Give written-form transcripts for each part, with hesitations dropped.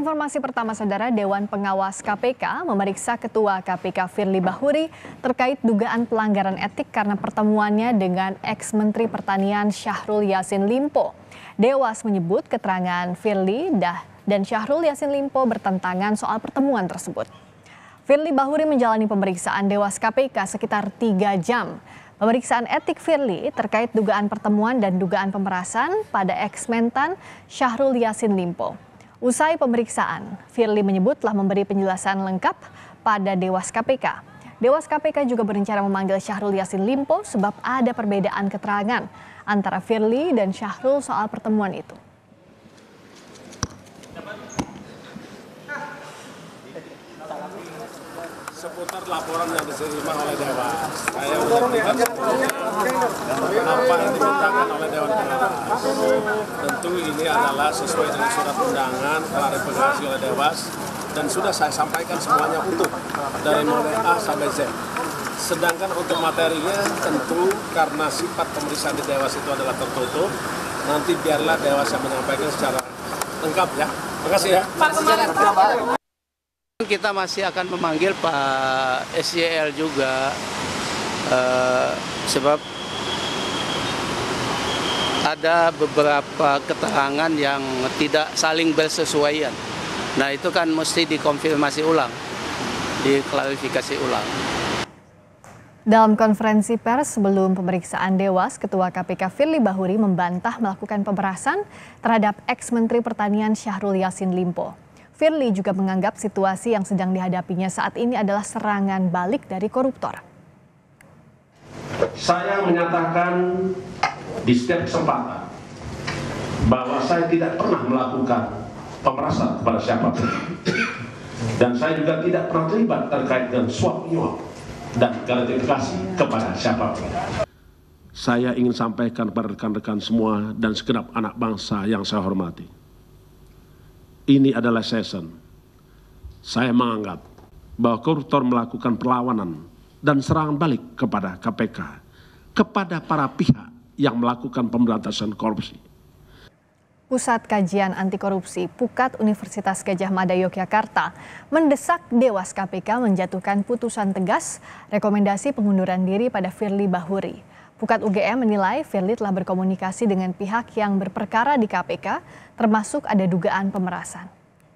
Informasi pertama, Saudara, Dewan Pengawas KPK memeriksa Ketua KPK Firly Bahuri terkait dugaan pelanggaran etik karena pertemuannya dengan ex-Menteri Pertanian Syahrul Yassin Limpo. Dewas menyebut keterangan Firly dan Syahrul Yassin Limpo bertentangan soal pertemuan tersebut. Firly Bahuri menjalani pemeriksaan Dewas KPK sekitar 3 jam. Pemeriksaan etik Firly terkait dugaan pertemuan dan dugaan pemerasan pada ex-Mentan Syahrul Yassin Limpo. Usai pemeriksaan, Firly menyebut telah memberi penjelasan lengkap pada Dewas KPK. Dewas KPK juga berencana memanggil Syahrul Yassin Limpo sebab ada perbedaan keterangan antara Firly dan Syahrul soal pertemuan itu. Seputar laporan yang diterima oleh Dewas, saya menyampaikan apa yang dimintakan oleh Dewan Pengawas. Tentu ini adalah sesuai dengan surat undangan klarifikasi oleh Dewas dan sudah saya sampaikan semuanya utuh dari mulai A sampai Z. Sedangkan untuk materinya tentu karena sifat pemeriksaan di Dewas itu adalah tertutup, nanti biarlah Dewas yang menyampaikan secara lengkap ya. Terima kasih ya. Kita masih akan memanggil Pak SYL juga sebab ada beberapa keterangan yang tidak saling bersesuaian. Nah itu kan mesti dikonfirmasi ulang, diklarifikasi ulang. Dalam konferensi pers sebelum pemeriksaan Dewas, Ketua KPK Firly Bahuri membantah melakukan pemerasan terhadap ex-Menteri Pertanian Syahrul Yassin Limpo. Firly juga menganggap situasi yang sedang dihadapinya saat ini adalah serangan balik dari koruptor. Saya menyatakan di setiap kesempatan bahwa saya tidak pernah melakukan pemerasan kepada siapapun. Dan saya juga tidak pernah terlibat terkait dengan suap menyuap dan gratifikasi kepada siapapun. Saya ingin sampaikan kepada rekan-rekan semua dan segenap anak bangsa yang saya hormati. Ini adalah season. Saya menganggap bahwa koruptor melakukan perlawanan dan serangan balik kepada KPK, kepada para pihak yang melakukan pemberantasan korupsi. Pusat Kajian Anti Korupsi Pukat Universitas Gadjah Mada Yogyakarta mendesak Dewas KPK menjatuhkan putusan tegas rekomendasi pengunduran diri pada Firly Bahuri. Pukat UGM menilai Firly telah berkomunikasi dengan pihak yang berperkara di KPK, termasuk ada dugaan pemerasan.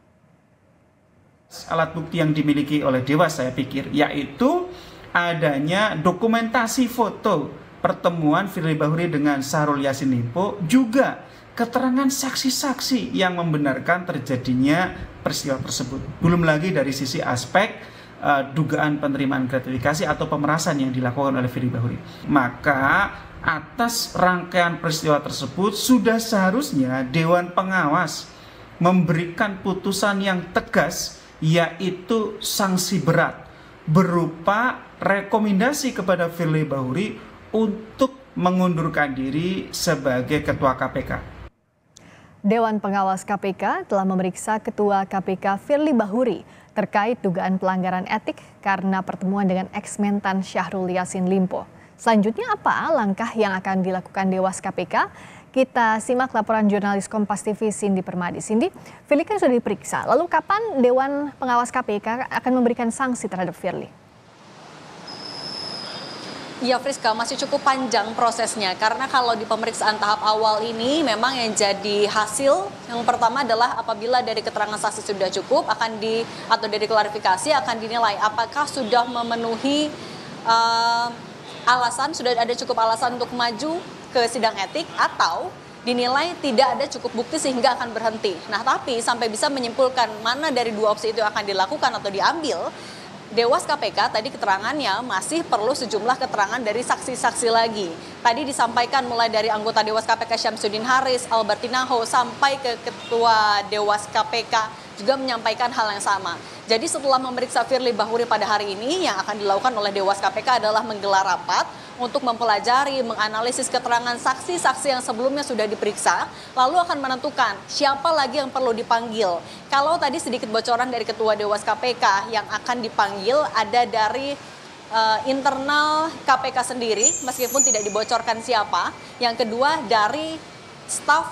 Alat bukti yang dimiliki oleh Dewas saya pikir yaitu adanya dokumentasi foto pertemuan Firly Bahuri dengan Syahrul Yassin Limpo, juga keterangan saksi-saksi yang membenarkan terjadinya peristiwa tersebut. Belum lagi dari sisi aspek dugaan penerimaan gratifikasi atau pemerasan yang dilakukan oleh Firly Bahuri. Maka atas rangkaian peristiwa tersebut sudah seharusnya Dewan Pengawas memberikan putusan yang tegas, yaitu sanksi berat berupa rekomendasi kepada Firly Bahuri untuk mengundurkan diri sebagai Ketua KPK. Dewan Pengawas KPK telah memeriksa Ketua KPK Firly Bahuri terkait dugaan pelanggaran etik karena pertemuan dengan ex-Mentan Syahrul Yassin Limpo. Selanjutnya apa langkah yang akan dilakukan Dewas KPK? Kita simak laporan jurnalis Kompas TV Cindy Permadi. Cindy, Firly kan sudah diperiksa. Lalu kapan Dewan Pengawas KPK akan memberikan sanksi terhadap Firly? Ya Friska, masih cukup panjang prosesnya karena kalau di pemeriksaan tahap awal ini memang yang jadi hasil yang pertama adalah apabila dari keterangan saksi sudah cukup atau dari klarifikasi akan dinilai apakah sudah memenuhi alasan, sudah ada cukup alasan untuk maju ke sidang etik atau dinilai tidak ada cukup bukti sehingga akan berhenti. Nah tapi sampai bisa menyimpulkan mana dari dua opsi itu akan dilakukan atau diambil, Dewas KPK tadi keterangannya masih perlu sejumlah keterangan dari saksi-saksi lagi. Tadi disampaikan mulai dari anggota Dewas KPK Syamsuddin Haris, Albertinaho, sampai ke Ketua Dewas KPK juga menyampaikan hal yang sama. Jadi setelah memeriksa Firly Bahuri pada hari ini, yang akan dilakukan oleh Dewas KPK adalah menggelar rapat untuk mempelajari, menganalisis keterangan saksi-saksi yang sebelumnya sudah diperiksa, lalu akan menentukan siapa lagi yang perlu dipanggil. Kalau tadi sedikit bocoran dari Ketua Dewas KPK yang akan dipanggil ada dari internal KPK sendiri, meskipun tidak dibocorkan siapa. Yang kedua dari staf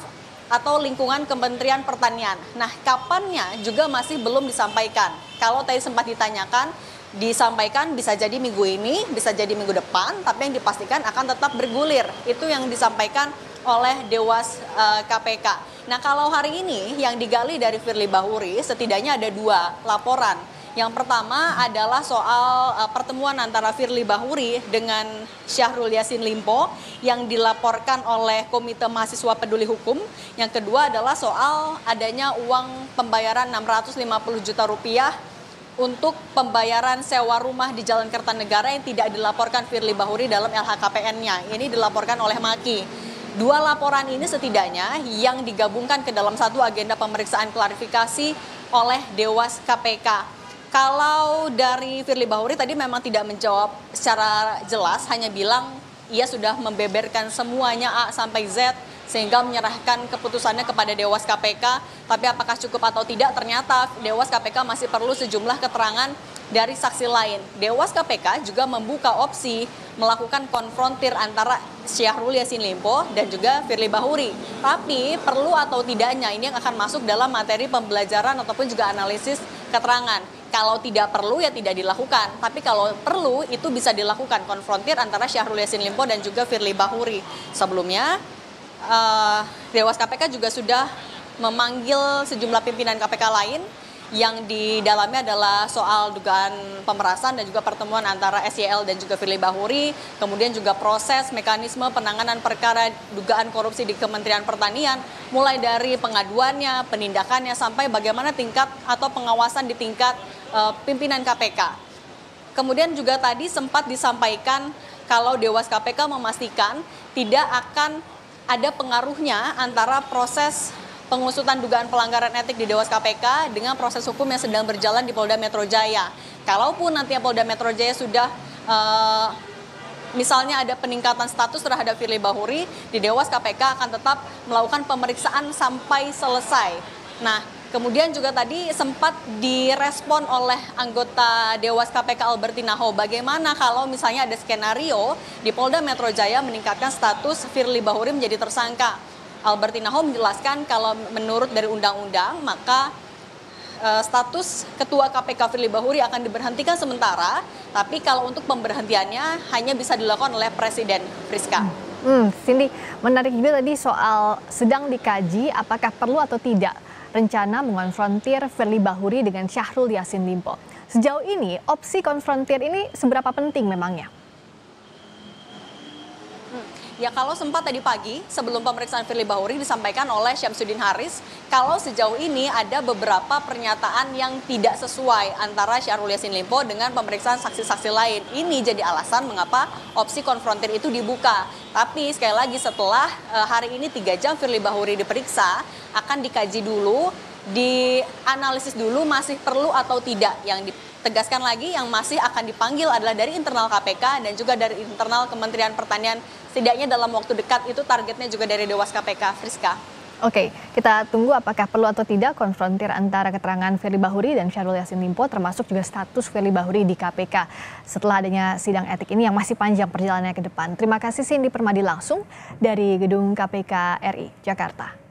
atau lingkungan Kementerian Pertanian. Nah, kapannya juga masih belum disampaikan. Kalau tadi sempat ditanyakan, disampaikan bisa jadi minggu ini, bisa jadi minggu depan, tapi yang dipastikan akan tetap bergulir. Itu yang disampaikan oleh Dewas KPK. Nah, kalau hari ini yang digali dari Firly Bahuri setidaknya ada 2 laporan. Yang pertama adalah soal pertemuan antara Firly Bahuri dengan Syahrul Yassin Limpo yang dilaporkan oleh Komite Mahasiswa Peduli Hukum. Yang kedua adalah soal adanya uang pembayaran 650 juta rupiah untuk pembayaran sewa rumah di Jalan Kertanegara yang tidak dilaporkan Firly Bahuri dalam LHKPN-nya. Ini dilaporkan oleh Maki. 2 laporan ini setidaknya yang digabungkan ke dalam satu agenda pemeriksaan klarifikasi oleh Dewas KPK. Kalau dari Firly Bahuri tadi memang tidak menjawab secara jelas, hanya bilang ia sudah membeberkan semuanya A sampai Z sehingga menyerahkan keputusannya kepada Dewas KPK. Tapi apakah cukup atau tidak, ternyata Dewas KPK masih perlu sejumlah keterangan dari saksi lain. Dewas KPK juga membuka opsi melakukan konfrontir antara Syahrul Yassin Limpo dan juga Firly Bahuri. Tapi perlu atau tidaknya ini yang akan masuk dalam materi pembelajaran ataupun juga analisis keterangan. Kalau tidak perlu ya tidak dilakukan, tapi kalau perlu itu bisa dilakukan konfrontir antara Syahrul Yassin Limpo dan juga Firly Bahuri. Sebelumnya Dewas KPK juga sudah memanggil sejumlah pimpinan KPK lain yang di dalamnya adalah soal dugaan pemerasan dan juga pertemuan antara SYL dan juga Firly Bahuri, kemudian juga proses mekanisme penanganan perkara dugaan korupsi di Kementerian Pertanian, mulai dari pengaduannya, penindakannya, sampai bagaimana tingkat atau pengawasan di tingkat pimpinan KPK. Kemudian juga tadi sempat disampaikan kalau Dewas KPK memastikan tidak akan ada pengaruhnya antara proses pengusutan dugaan pelanggaran etik di Dewas KPK dengan proses hukum yang sedang berjalan di Polda Metro Jaya. Kalaupun nantinya Polda Metro Jaya sudah misalnya ada peningkatan status terhadap Firly Bahuri, di Dewas KPK akan tetap melakukan pemeriksaan sampai selesai. Nah, kemudian juga tadi sempat direspon oleh anggota Dewas KPK Albertina Ho, bagaimana kalau misalnya ada skenario di Polda Metro Jaya meningkatkan status Firly Bahuri menjadi tersangka. Albertina Ho menjelaskan kalau menurut dari undang-undang maka status Ketua KPK Firly Bahuri akan diberhentikan sementara, tapi kalau untuk pemberhentiannya hanya bisa dilakukan oleh Presiden. Friska. Cindy, menarik juga tadi soal sedang dikaji apakah perlu atau tidak rencana mengonfrontir Firly Bahuri dengan Syahrul Yassin Limpo. Sejauh ini opsi konfrontir ini seberapa penting memangnya? Ya, kalau sempat tadi pagi sebelum pemeriksaan Firly Bahuri disampaikan oleh Syamsuddin Haris, kalau sejauh ini ada beberapa pernyataan yang tidak sesuai antara Syahrul Yassin Limpo dengan pemeriksaan saksi-saksi lain. Ini jadi alasan mengapa opsi konfrontir itu dibuka. Tapi sekali lagi setelah hari ini 3 jam Firly Bahuri diperiksa, akan dikaji dulu, dianalisis dulu masih perlu atau tidak. Yang ditegaskan lagi yang masih akan dipanggil adalah dari internal KPK dan juga dari internal Kementerian Pertanian. Setidaknya dalam waktu dekat itu targetnya juga dari Dewas KPK, Friska. Oke, kita tunggu apakah perlu atau tidak konfrontir antara keterangan Firly Bahuri dan Syahrul Yassin Limpo, termasuk juga status Firly Bahuri di KPK setelah adanya sidang etik ini yang masih panjang perjalanannya ke depan. Terima kasih Cindy Permadi langsung dari Gedung KPK RI, Jakarta.